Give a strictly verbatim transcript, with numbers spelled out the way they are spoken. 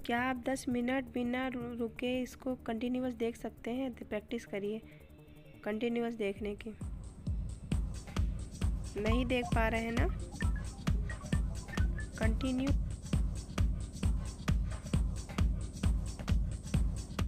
क्या आप दस मिनट बिना रु- रुके इसको कंटिन्यूअस देख सकते हैं? तो प्रैक्टिस करिए कंटिन्यूअस देखने की। नहीं देख पा रहे हैं ना? कंटिन्यू